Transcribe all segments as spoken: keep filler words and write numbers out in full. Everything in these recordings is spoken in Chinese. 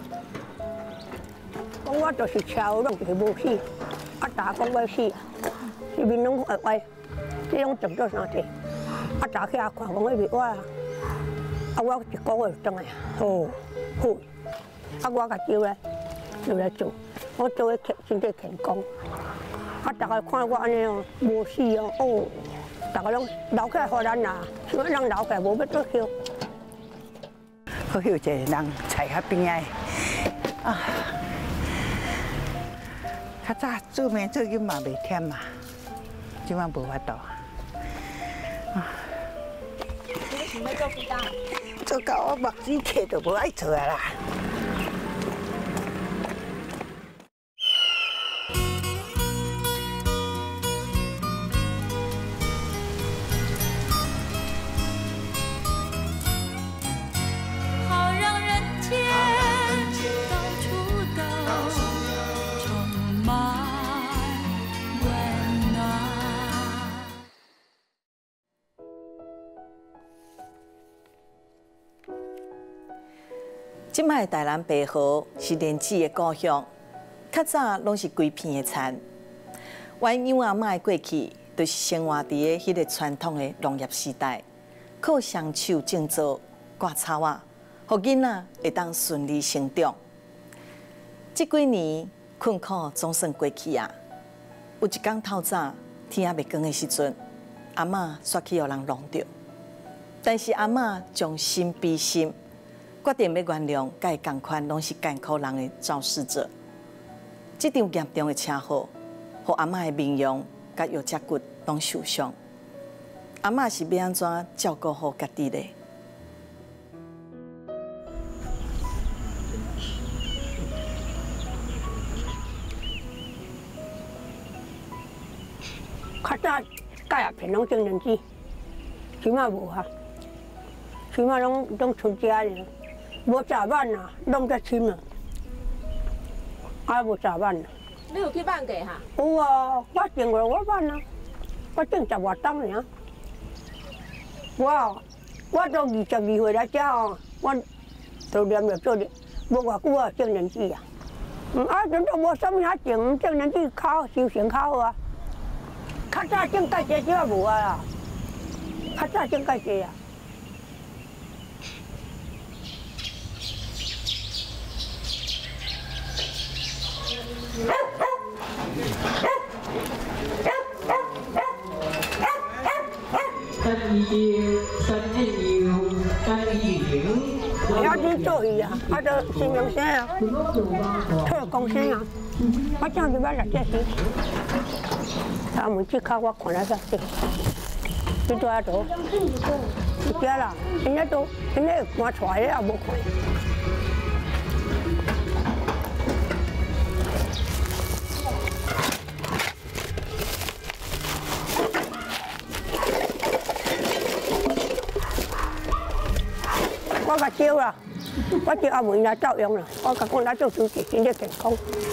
讲我就是车拢就是无死，啊，大讲要死，是面拢歪歪，这种动作啥济，啊，大起来看讲迄袂我啊，啊，我一个月就转来啊，哦，好，啊，我甲招来，就来做，我做个身体健康，啊，大家看我安尼哦，无死哦，哦，大家拢留起来互咱啦，像咱人留起来无要做休。 好有一个人菜较边仔啊，较早做面做紧嘛袂忝嘛，即摆无法度啊。 你想要做几单？ 做到我目屎摕就无爱做啊啦。 即摆台南白河是莲子的故乡，较早拢是规片的田。阮养阿嬷的过去，就是生活伫个迄个传统的农业时代，靠双手种作、割草啊，互囡仔会当顺利成长。即几年困苦总算过去啊。有一天透早天还袂光的时阵，阿嬷煞去互人弄着，但是阿嬷将心比心。 决定要原谅，甲伊共款拢是艰苦人的肇事者。这场严重的车祸，互阿嬷的面容甲右脊骨拢受伤。阿嬷是要安怎照顾好家己呢？ 较早盖也片拢种莲子，即摆无啊，即摆拢拢出家尔。 无食饭啦，拢在亲啊，啊无食饭啦。 你有去办过哈？ 有啊，我种过我饭啊，我种十外担尔。我我都二十二岁来遮哦，我都念着做哩，无偌久啊种莲子啊。嗯啊，阵都无啥物啊种，种莲子较收成较好啊。较早种介济，即摆无啊啦。较早种介济啊。 三二六，三二六，三二零。 我去做伊啊，啊，就新阳生啊，退工生啊，我这样就要来这些。他们去靠我看了下去，去多少多？一家啦，现在都现在搬出来也无看。 我甲招啦，我招阿妹来照用啦。我甲讲来做主持，身体健康。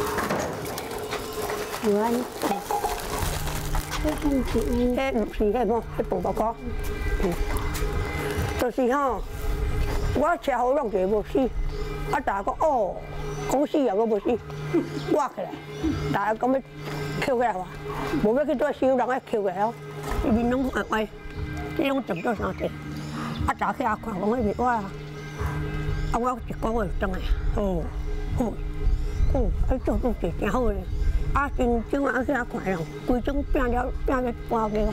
有安尼，这毋是，迄毋是迄么，迄胖哥哥。嗯，就是吼，我车祸弄者无死，啊，大家讲哦，讲死啊，我无死，活起来，大家讲要捡起来哇，无要去做收人个捡起来哦，面拢歪歪，这种动作啥济，啊，大家起来看讲迄袂我啊。 啊！我一个月转来，哦，好，哦，啊，做做事真好个，啊，真种啊，去遐看人，规种拼了拼了搬个。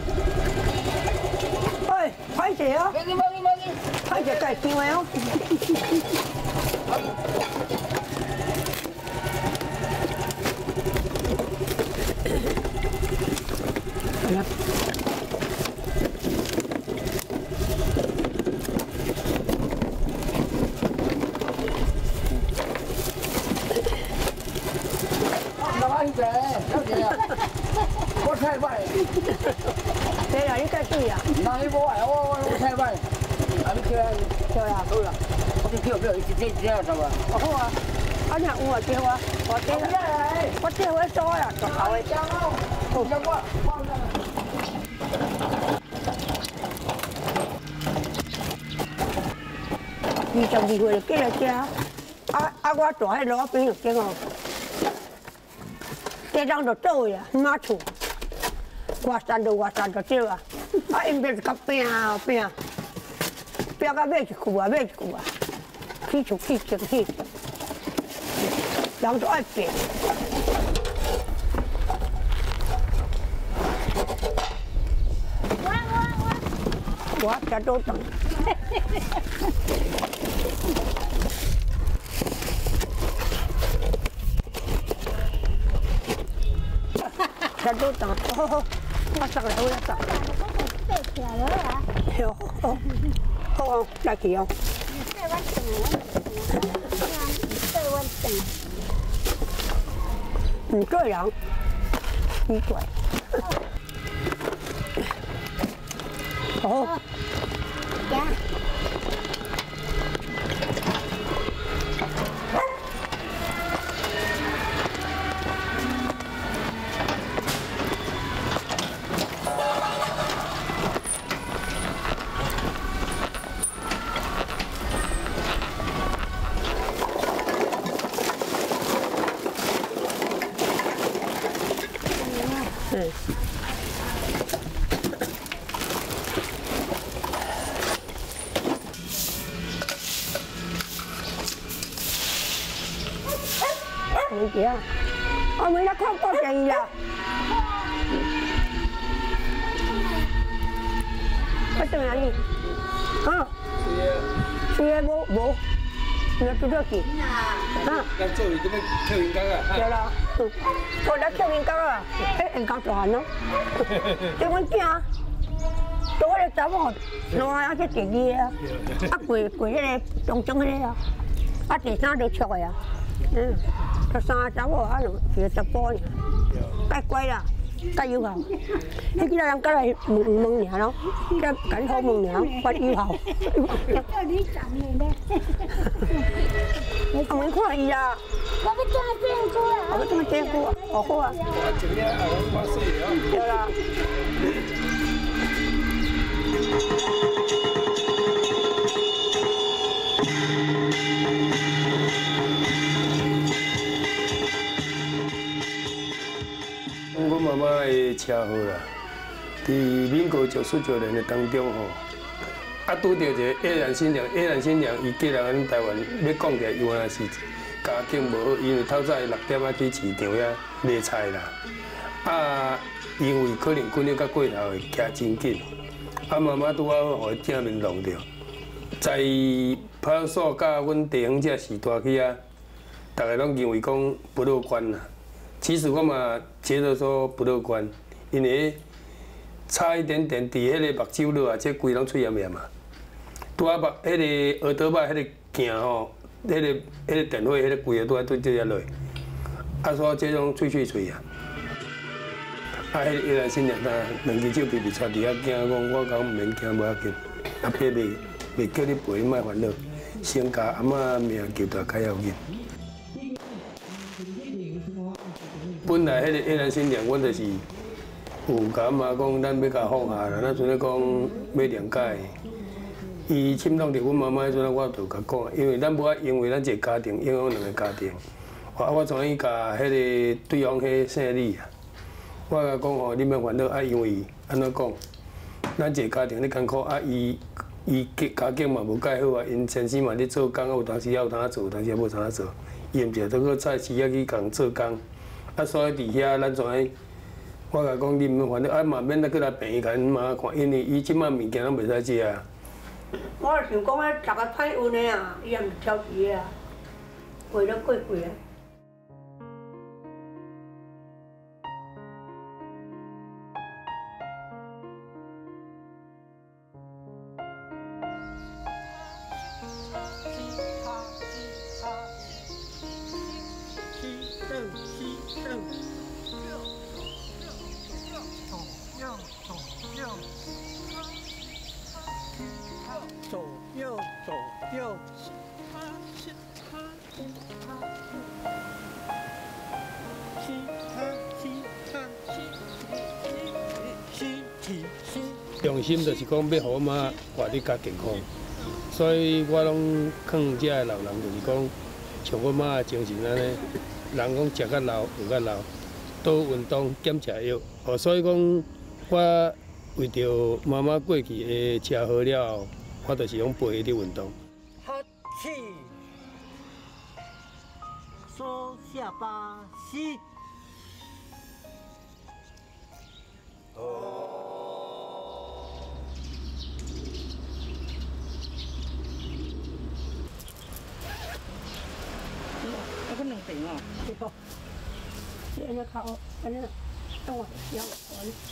喂，歹势哦！冇紧冇紧冇紧，歹势家伤个哦。好了。 我菜歹， 对啦，你介水啊？ 人伊无爱我，我菜歹，啊你起来， 对啊， 好啦，我去叫叫，伊直接直接走啊。 哦好啊，啊你有啊叫啊，我叫啦，我叫我做啦，做头的。 好，相关，放下。 二十二岁就过来吃， 啊啊！我住喺路边就哦，地人就走呀，马厝，外山就外山就走啊，啊因边就甲拼拼，拼到买一句啊，买一句啊，起厝起厝起厝，人就爱拼。我吃都等。吃都等，好好，我上来，我要上来。 背起来了啊！ 好，好，好好，来去哦。 背稳定，背稳定。 唔对人，唔对。好。 呀。 嗯。没事啊，我没来看过生意啦。我等下你，啊？是的，无无，你要做多去。啊？ 咱做伊这边跳云岗啊。 对啦，我来跳云岗啊，迄云岗大汉咯。叫阮囝，做我个查某，两个去第二啊，啊过过迄个中中迄个啊，啊第三就出个啊，嗯。他三个查某啊，就十甫尔，介乖啦，介友好。迄几个人过来问问尔咯，甲赶好问尔，我友好。 叫你讲的呢。 我没看伊啦。 我要做变故啊！ 我要做变故啊，好好啊。对啦。 我妈妈的车祸啦，伫民国九十九年的当中吼，啊拄到一个野兰新娘，野兰新娘伊嫁来咱台湾，要讲起来原来是家境无好，因为透早六点啊去市场遐买菜啦，啊因为可能困了较过头的，行真紧，啊妈妈拄好互伊正面弄着，在派出所甲阮地方这时代去啊，大家拢认为讲不乐观啦。其实我嘛觉得说不乐观，因为差一点点，伫迄个目睭落啊，这规拢出炎炎嘛。拄啊目迄个耳朵巴迄个镜吼，迄个迄个电话迄个规个拄啊对对遐落，啊所以这种喙喙喙啊，啊迄个伊来新娘呾两只手皮皮插伫遐惊讲，我讲毋免惊无要紧，啊别袂袂叫你陪，莫烦恼，先甲阿嬷命求大较要紧。本来迄个一男新娘，阮就是有甲阿妈讲，咱要甲放下啦。咱阵咧讲要谅解，伊侵动着阮妈妈迄阵，我就甲讲，因为咱无法因为咱一个家庭影响两个家庭。我我专门甲迄个对方迄姓李啊，我甲讲吼，你莫烦恼啊，因为安怎讲，咱一个家庭咧艰苦啊，伊伊家境嘛无介好啊，因先生嘛咧做工，有当时也有通做，有当时也无通做，伊毋是倒去菜市仔去共做工。啊，所以伫遐咱怎样？我甲讲，你毋烦恼，啊嘛免再去来病院甲恁妈看，因为伊即摆物件拢袂使食啊。 我想讲咧，逐个歹运的啊，伊也毋挑食的啊，为了过过啊。 左右左右， 用心就是讲要互我妈活得较健康，所以我拢劝遮个老人就是讲， 像我妈的精神安尼，人讲食较老，有较老，多运动，减食药。哦，所以讲我为着妈妈过去的车祸了后，我就是用陪伊伫运动。 哈气，收下巴，吸。 我可能病哦。 对不？这个靠，反正等我养我呢。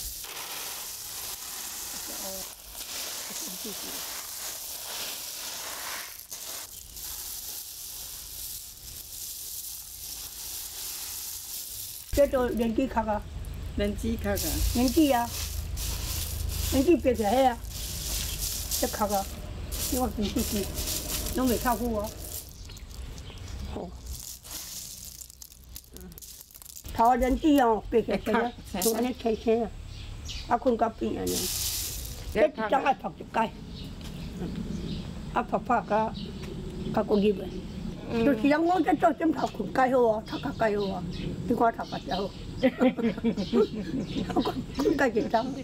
这都人机壳啊， 人机卡卡， 人机啊，人机别起来啊，这壳啊，因为平时是拢未靠过啊。哦，头人机哦，别起来啊，就安尼起起啊，啊困到边安尼，这一张爱拍一解，啊拍拍甲甲过入的。就是人我这做枕头困介好啊，头壳介好啊，你看头壳才好，我困介紧张。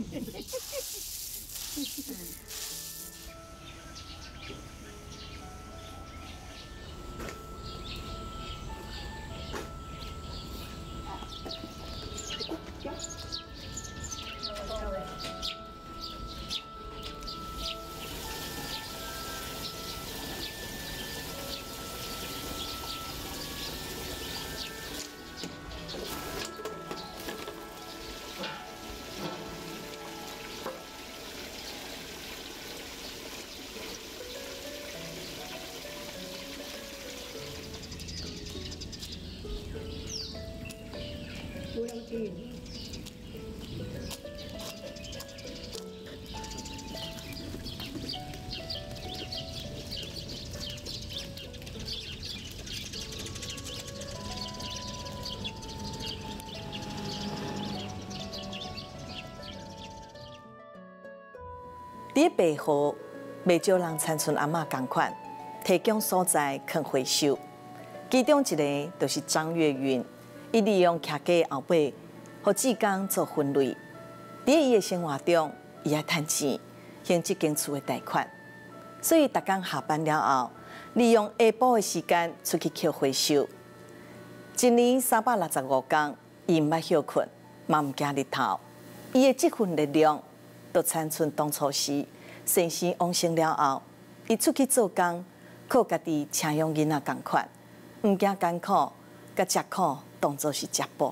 伫白河，未少人参像阿嬷同款，提供所在肯回收。其中一个就是张月云，伊利用徛家后背，和志刚做分类。伫伊的生活中，伊爱趁钱，还即间厝的贷款，所以逐工下班了后，利用下晡的时间出去捡回收。一年三百六十五天，伊毋捌休困，嘛毋惊日头。伊的这份力量，都参像当初时生死往生了后，伊出去做工，靠家己请养囡仔同款，毋惊艰苦，甲食苦当作是食补。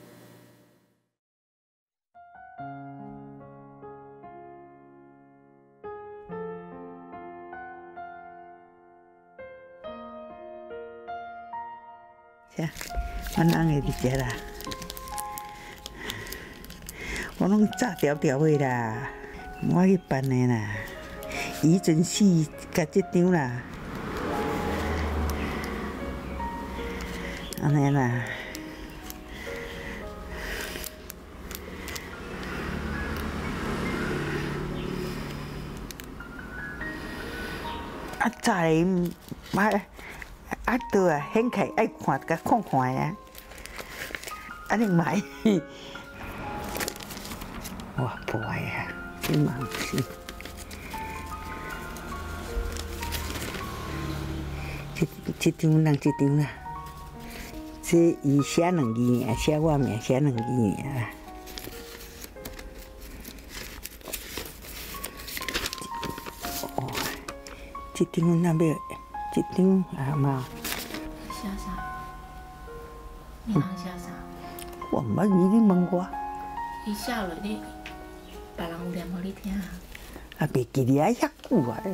是，阮翁会伫遮啦，我拢炸条条的啦，我去办的啦，伊阵死甲即张啦，安尼啦。啊，早个买。啊，对啊，掀开爱看，甲看看啊，安尼买，哇，不爱啊，真忙死。这这张人这张啦，这伊写两字尔，写我名写两字尔。哦，这张那要。一张阿妈写啥？你通写啥？ 我毋捌，你你问我。 伊写落你，别人有念互你听啊？ 啊，袂记哩啊，遐久啊！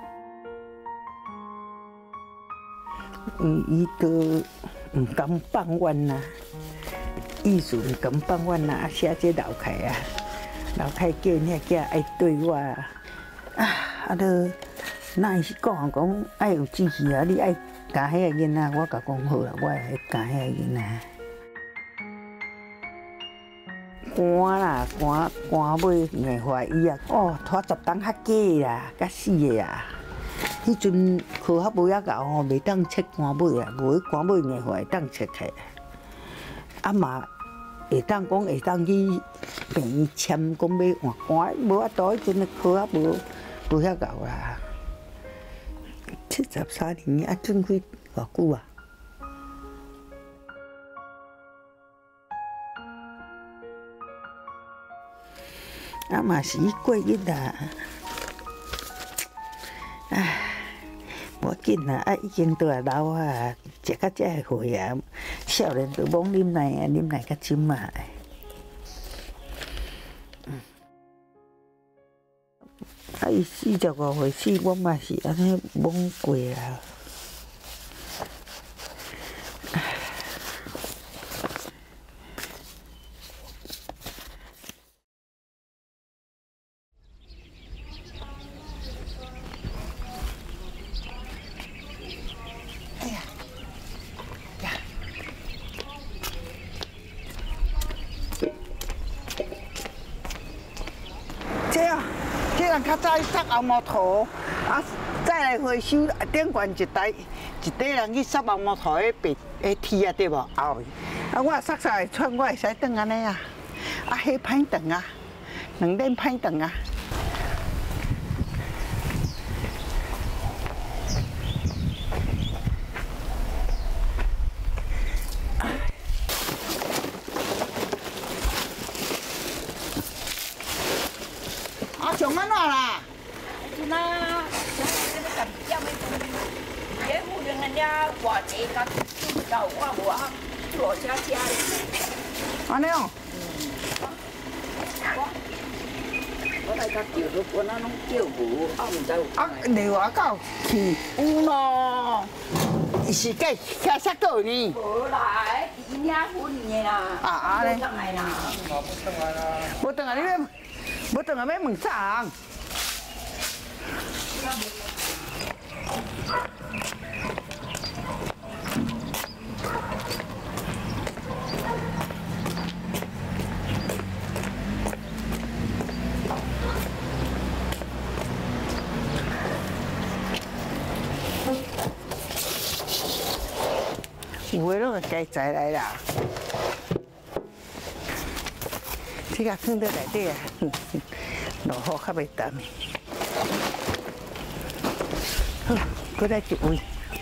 伊伊都毋敢放阮呐，意思毋敢放阮呐，啊，写这老太啊，老太叫遐囝爱对我啊，啊都。那伊是讲讲爱有志气啊！你爱教迄个囡仔，我甲讲好啦，我会教迄个囡仔。寒啦，寒寒尾硬化伊啊，哦，拖十担较假啦，甲死个啊！ 迄阵科学无遐够吼，袂当切肝尾啊，无肝尾硬会当切开。啊嘛会当讲会当去病院签讲要换肝，无法度迄阵的科学无无遐够啦。七十三年啊，准几偌久啊？啊嘛是伊过日啦，唉。 无紧啦，啊已经都啊老啊，食到这个岁啊，少年都罔啉奶啊，啉奶较深啊。嗯，啊伊四十五岁死，我嘛是安尼罔过啊。较早塞红毛土，啊，再来回收顶悬一台一堆人去塞红毛土迄白迄梯啊，对无？后啊，我塞塞会穿，我会使转安尼啊，啊，迄歹转啊，两轮歹转啊。啊，上安怎啦？ 那像这个咁样的东西，也不能人家话这个到我我落下家里。 安尼哦。 我我大家叫到本啊拢叫无，啊唔知有。 啊，另外到去有咯，是计下杀到呢。 无啦，伊领分的啦。 啊啊咧。 无上来啦。 无等下你要，无等下要问啥人？ 有诶，拢会家载来啦。这个放在内底啊，落雨较袂澹。好，搁来一位。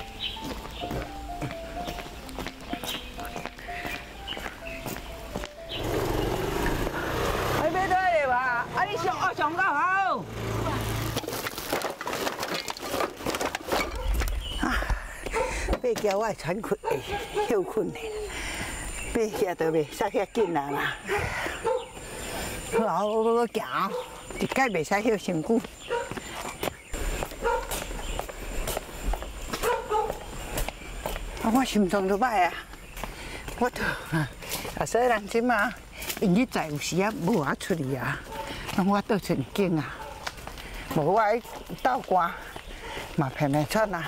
还买倒来吧？啊，你上学上到好。啊，八件我会喘困，会休困的。八件都袂使遐紧啊啦。好，我行，一摆袂使休伤久。 啊，我心脏都歹啊！我都啊，啊，所以人即马因去载有时啊无法出去啊，拢我倒存紧啊，无我爱倒汗嘛偏偏喘啊。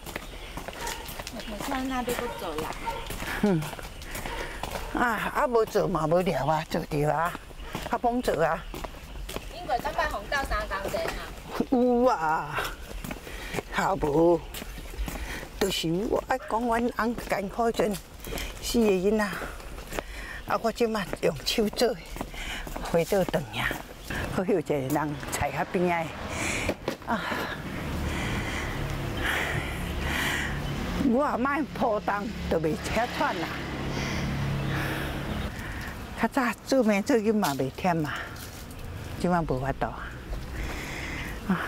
穿那都不做啦。 嗯。啊，啊无做嘛无聊啊，做着啊，较帮做啊。 因为咱摆红豆三工钱啊。 有啊，好无。 就是我爱讲，阮翁艰苦阵四个囡仔，啊，我即马用手做，回倒顿呀，好有一个人菜较边仔啊，我也莫抱动，就袂遐喘啦。较早做面做紧嘛袂忝嘛，即马无法度啊。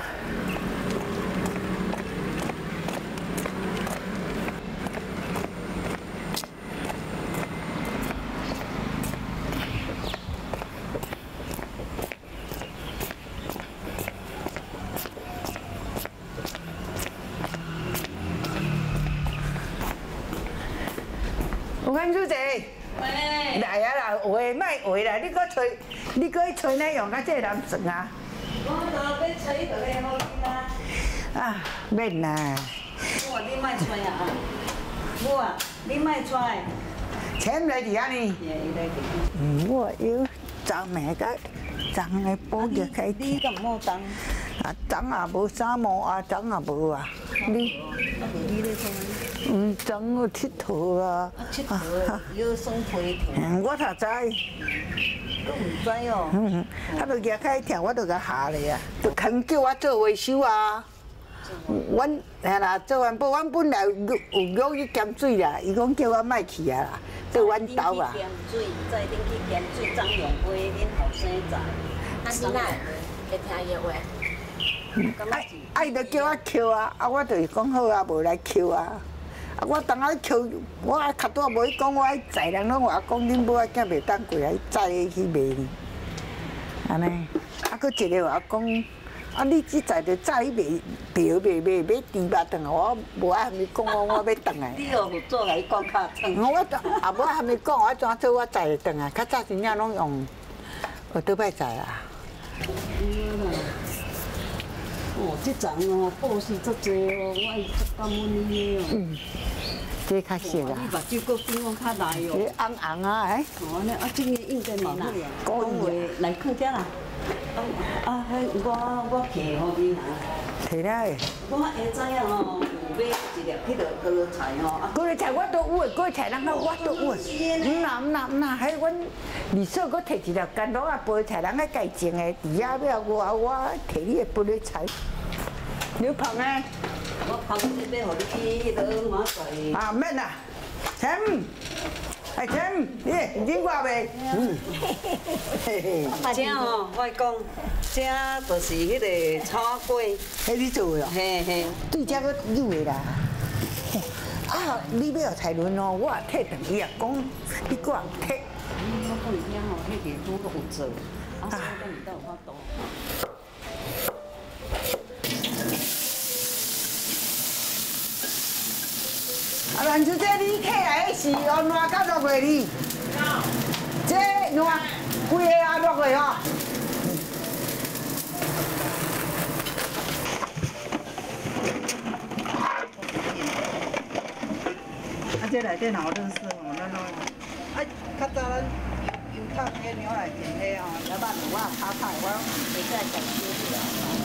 阮主席，来啊啦，画莫画啦，你搁吹，你搁去吹哪用甲这男算啊？ 我都要吹到个好紧啊！ 啊，免啦。 我你莫吹啊！我啊，你莫吹。 钱来伫遐呢。嗯，我有昨暝甲昨个补日开你敢冇当？ 啊，长也无啥毛，啊长也无啊。你？ 你咧创？ 嗯，长我佚佗啊。 啊，佚佗要送皮嗯，我才知。 都唔知哦。 嗯，啊，就举开听，我就甲下咧啊，就肯叫我做维修啊。阮吓啦，做完保，阮本来有有去咸水啦，伊讲叫我莫去啊啦，做阮兜啊。 咸水，再顶去咸水张永辉，恁后生在。 啊，是哪会听伊话？ 啊，啊，伊就叫我扣啊，啊，我就是讲好啊，无来扣啊。啊，我当下扣，我啊较多无去讲，我爱载人拢话讲恁母仔囝袂当过来载去卖。安尼，啊，佫一个话讲。啊！你只在着早去卖票卖卖买猪肉顿啊！我无爱含伊讲我我要顿来。 你又有做来讲较清。 我也无含伊讲，我怎做我载会顿啊？较早真正拢用学倒摆载啊。 哦，这阵哦，报事足济哦，我会足感恩你哦。嗯， 这较俗啊。 你目睭搁比我较来哦。 这红红啊，哎。 哦，安尼啊，这个应该嘛好啊。讲话来客家啦。啊，迄我我摕互你啦。 摕了诶。 我会知影吼，有买一粒迄个高丽菜吼。 高丽菜我都有诶，高丽菜人个我都有诶。唔啦唔啦唔啦，迄阮二嫂搁摕一粒干芦啊，菠菜人个家种诶，猪仔了我我摕你诶菠菜菜。你捧诶？ 我捧你要互你去迄个马仔。 啊免啦，钱。哎，钱，你你话袂？嗯，嘿嘿。 这吼，我讲，这就是迄个炒粿， 迄你做的哦？ 嘿嘿。 对这个有的啦。啊，你要有才轮哦，我也替等伊啊讲，你搁人替。 我讲你听吼，迄个都有做，啊，所以讲你都有法度。 啊，但是这你客来是用烂到落月哩，这烂规个啊落月吼。啊，这内底若有乐事吼，咱拢啊，较早咱油烫迄牛奶甜迄吼，来捌我炒菜，我会再讲少少。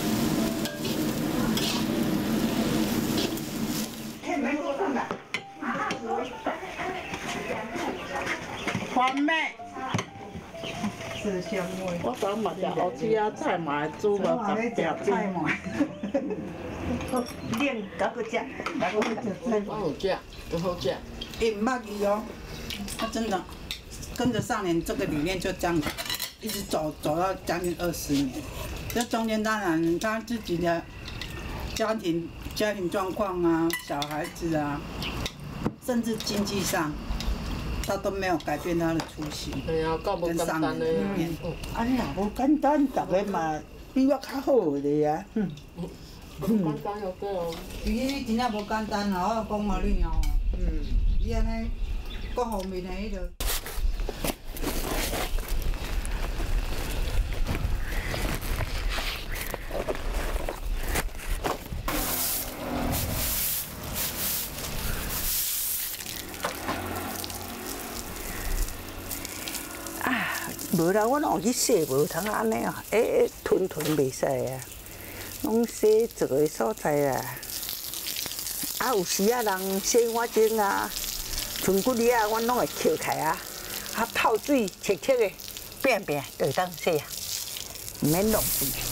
嘿，没多上的。番麦，是香味。 我昨嘛食乌鸡仔菜嘛会煮无十条菜嘛。 练搞个食，搞个食。 我有食，都好食。 也唔捌伊哦，他真的跟着少年这个理念就这样一直走走到将近二十年。这中间当然他自己的家庭家庭状况啊，小孩子啊，甚至经济上。他都没有改变他的初心，跟上人的理念。 安尼也无简单，大家嘛比我较好个啊。嗯。 简单又过哦。 伊真正无简单啊！我讲互你哦。嗯。伊安尼各方面的迄个。 无啦，我拢去洗，无通安尼哦，诶，吞吞袂使啊，拢洗一个所在啊。啊，有时啊，人洗碗蒸啊，剩骨粒啊，阮拢会捡开啊，啊泡水切切的，变变就会当洗啊，毋免弄水。